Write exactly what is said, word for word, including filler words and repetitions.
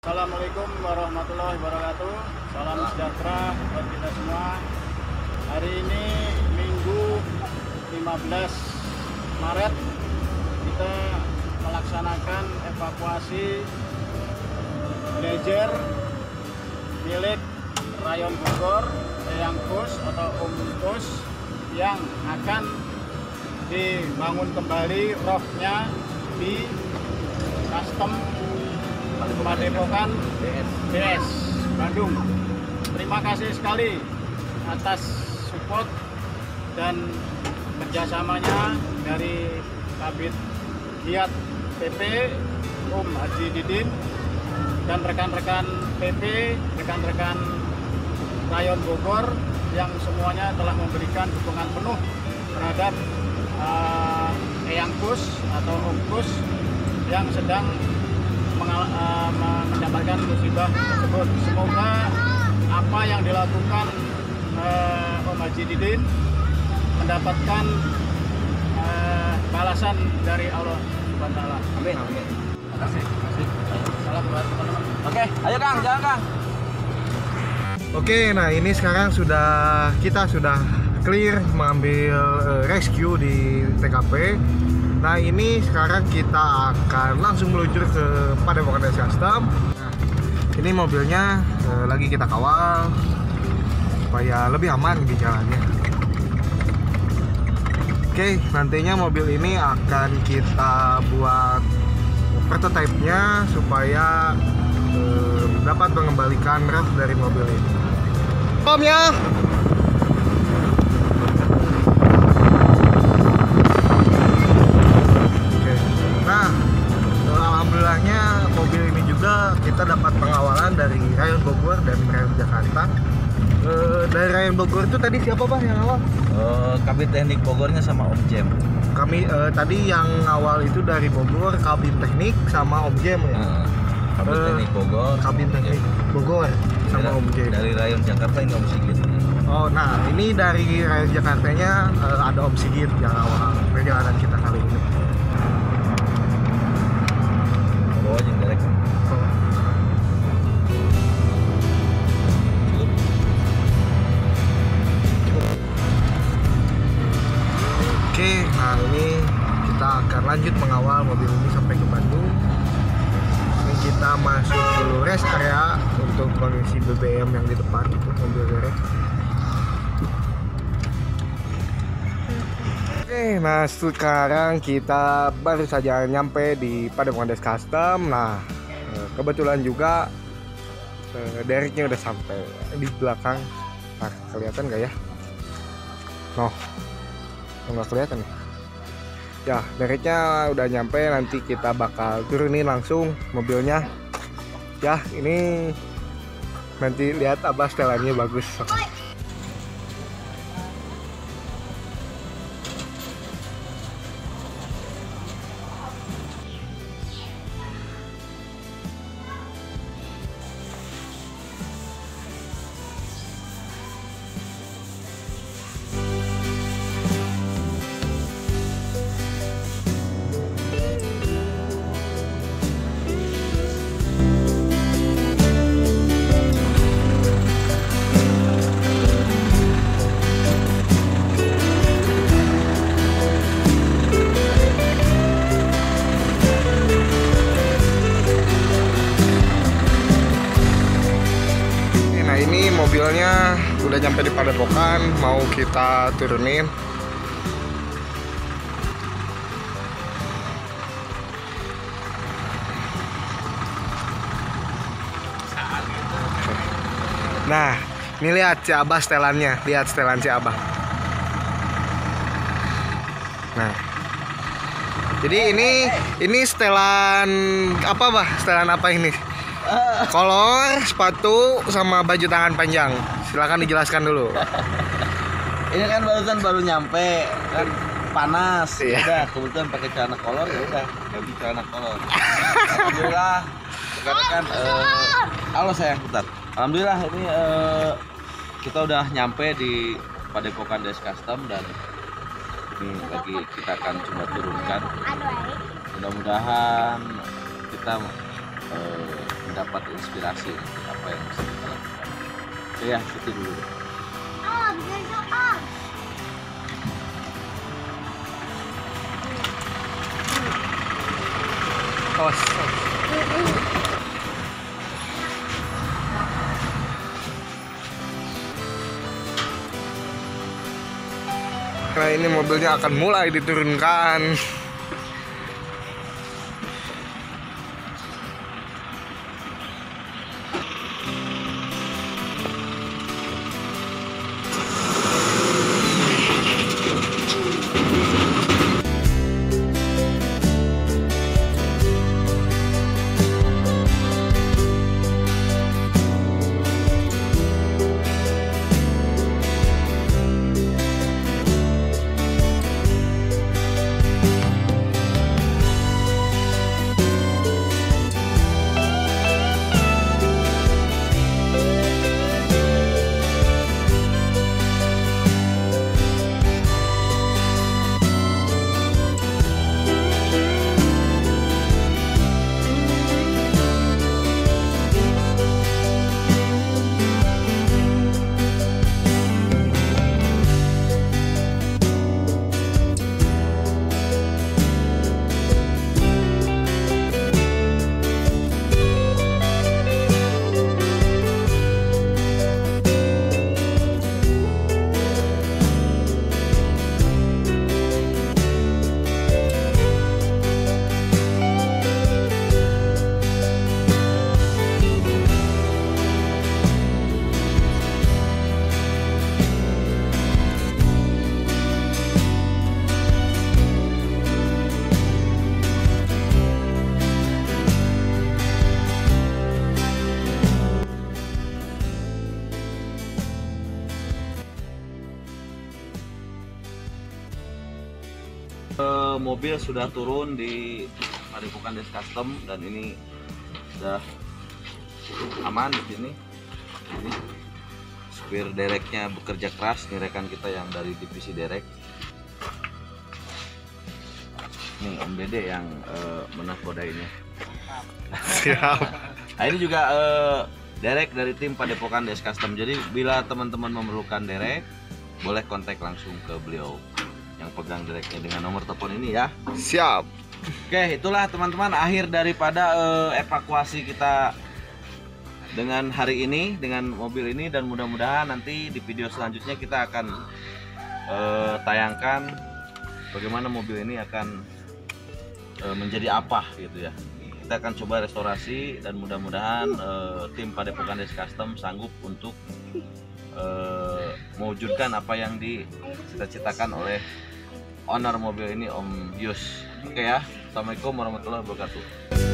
Assalamualaikum warahmatullahi wabarakatuh. Salam sejahtera buat kita semua. Hari ini Minggu lima belas Maret kita melaksanakan evakuasi blazer milik Rayon Bogor, Eyang Kus atau Om Kus yang akan dibangun kembali roknya di custom Padepokan B S Bandung. Terima kasih sekali atas support dan kerjasamanya dari Kabid Giat P P Om Haji Didin dan rekan-rekan P P, rekan-rekan Rayon Bogor yang semuanya telah memberikan dukungan penuh terhadap uh, Eyang Kus atau Om Kus yang sedang mendapatkan musibah tersebut. Semoga apa yang dilakukan uh, Om Haji Didin mendapatkan uh, balasan dari Allah Subhanahu wa taala. Amin, amin. Terima kasih. Terima kasih. Salam buat teman-teman. Oke, ayo Kang, jalan Kang. Oke, nah ini sekarang sudah kita sudah clear mengambil uh, rescue di T K P. Nah ini sekarang kita akan langsung meluncur ke Padepokan Custom. Nah, ini mobilnya uh, lagi kita kawal supaya lebih aman di jalannya. Oke, nantinya mobil ini akan kita buat prototipe-nya supaya uh, dapat mengembalikan ref dari mobil ini. Om ya. Alhamdulillahnya mobil ini juga kita dapat pengawalan dari Rayon Bogor dan Rayon Jakarta. E, dari Rayon Bogor itu tadi siapa Pak yang awal? Uh, Kabin Teknik Bogornya sama Om Jem. Kami e, tadi yang awal itu dari Bogor, Kabin Teknik sama Om Jem ya. Uh, Kabin e, Teknik Bogor. Kabin Teknik Bogor sama dari, Om Jem. Dari Rayon Jakarta ini Om Sigit. Oh, nah ini dari Rayon Jakartanya e, ada Om Sigit yang awal perjalanan kita kali ini. Oke, nah ini kita akan lanjut mengawal mobil ini sampai ke Bandung. Ini kita masuk dulu rest area untuk mengisi B B M yang di depan untuk mobil derek. Oke, nah sekarang kita baru saja nyampe di Padepokan Custom. Nah, kebetulan juga dereknya udah sampai di belakang. Nah, kelihatan nggak ya? Noh. Nggak kelihatan nih ya, dereknya udah nyampe. Nanti kita bakal turunin langsung mobilnya ya. Ini nanti lihat abah setelannya bagus. Mobilnya udah nyampe di Padepokan, mau kita turunin. Nah, ini lihat si Abah setelannya, lihat setelan si Abah. Nah, jadi ini ini setelan apa Bah? Setelan apa ini? Kolor, sepatu, sama baju tangan panjang. Silakan dijelaskan dulu. Ini kan barusan baru nyampe, kan panas. Iya. Udah kebetulan pakai celana kolor, ya udah ganti celana kolor. Alhamdulillah. Sekarang kan, uh, halo sayang, bentar. Alhamdulillah ini uh, kita udah nyampe di Padepokan Custom dan ini lagi kita akan coba turunkan. Mudah-mudahan kita uh, mendapat inspirasi nanti apa yang bisa kita lakukan. Oke ya, itu dulu. Tos. Nah ini mobilnya akan mulai diturunkan. Uh, mobil sudah turun di Padepokan Des Custom dan ini sudah aman di sini. Ini supir dereknya bekerja keras, ini rekan kita yang dari divisi derek. Nih Om Dede yang uh, menakodainya. Siap. Nah, ini juga uh, derek dari tim Padepokan Des Custom. Jadi bila teman-teman memerlukan derek, boleh kontak langsung ke beliau yang pegang direknya dengan nomor telepon ini ya. Siap. Oke, itulah teman-teman akhir daripada uh, evakuasi kita dengan hari ini dengan mobil ini, dan mudah-mudahan nanti di video selanjutnya kita akan uh, tayangkan bagaimana mobil ini akan uh, menjadi apa gitu ya. Kita akan coba restorasi dan mudah-mudahan uh, tim Padepokan Des Custom sanggup untuk uh, mewujudkan apa yang dicita-citakan oleh owner mobil ini, Om Yus. Oke ya, assalamualaikum warahmatullahi wabarakatuh.